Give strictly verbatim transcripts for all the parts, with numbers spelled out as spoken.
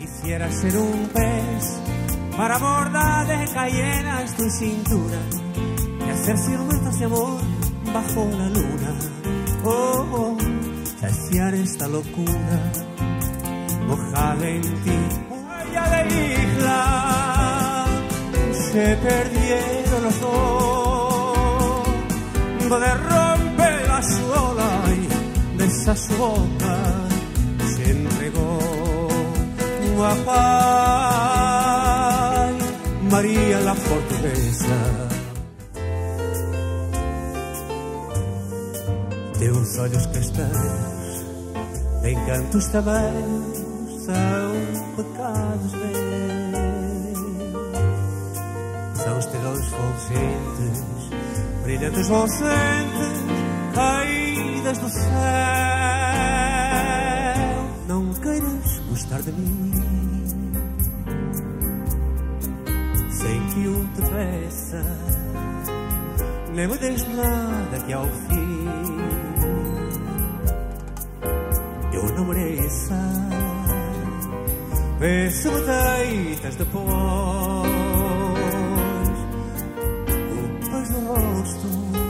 Quisiera ser un pez para bordar de cayenas tu cintura y hacer siluetas de amor bajo la luna. Oh, oh, saciar esta locura mojada en ti. Huella de isla, se perdieron los dos, donde rompe la ola y de esa su boca se entregó Guapay, María la portuguesa. Teus olhos castanhos, de encantos tamanhos, são pecados meus. São estrelas fulgentes, brilhantes volcentes, caídas do céu. Não queiras gostar de mim sem que eu te peça, nem me des nada que ao fim eu não mereça. Vê se me deitas depois culpas no rosto.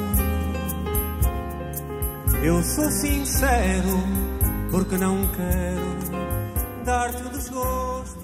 Eu sou sincero porque não quero dar-te um desgosto.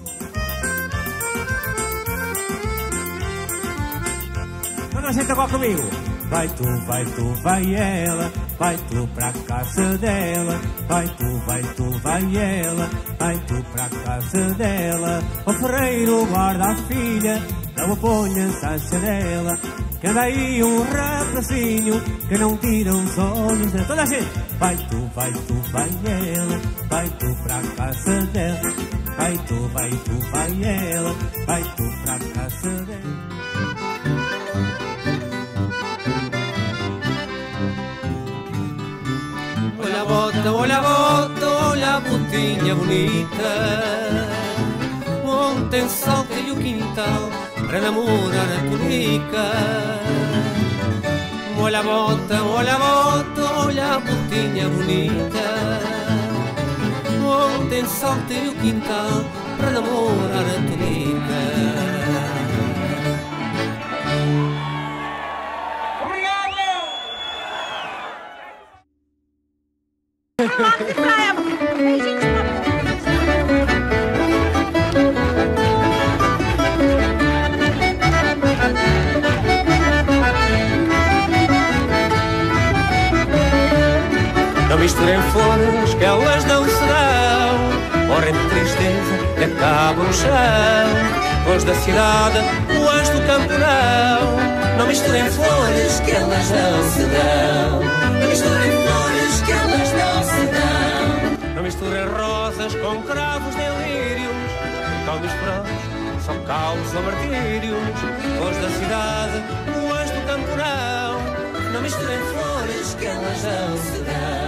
Toda a gente agora comigo. Vai tu, vai tu, vai ela, vai tu pra casa dela. Vai tu, vai tu, vai ela, vai tu pra casa dela. O ferreiro guarda a filha, não a ponhas à janela, que anda aí um rapazinho que não tira os olhos dela. Toda a gente. Vai tu, vai tu, vai ela, vai tu pra casa dela. Vai tu, vai tu, vai ela, vai tu pra casa dela. Olha a bota, olha a bota, olha a botinha bonita. Ontem saltei o quintal para namorar a Tonica. Olha a bota, olha a bota, olha a botinha bonita. Ontem saltei o quintal para namorar a Tonica. Não misturem flores que elas não se dão, morrem de tristeza e acabam no chão. Flores da cidade, ruas do campo não. Não misturem flores que elas não se dão. Não misturem flores que elas não se dão. Não misturem rosas com cravos nem lírios, com misturados só causam martírios. Flores da cidade, ruas do campo não. Não misturem flores que elas não se dão.